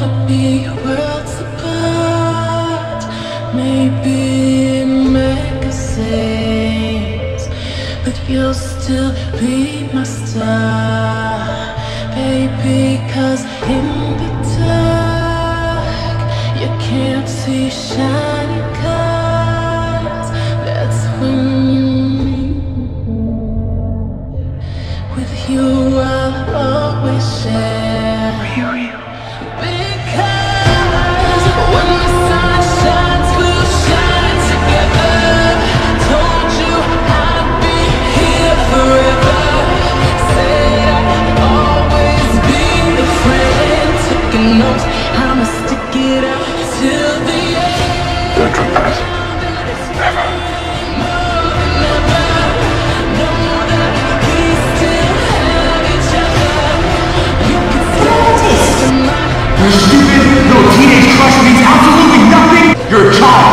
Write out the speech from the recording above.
might be worlds apart, maybe in magazines, but you'll still be my star, baby, 'cause in the dark you can't see shiny cars. That's when you meet me. With you I'll always share, because when the sun shines we'll shine together. Told you I'd be here forever. Said I'd always be a friend. Taking notes, I'ma stick it out till the end. Don't trespass. Never. Your stupid little teenage crush means absolutely nothing. You're a child.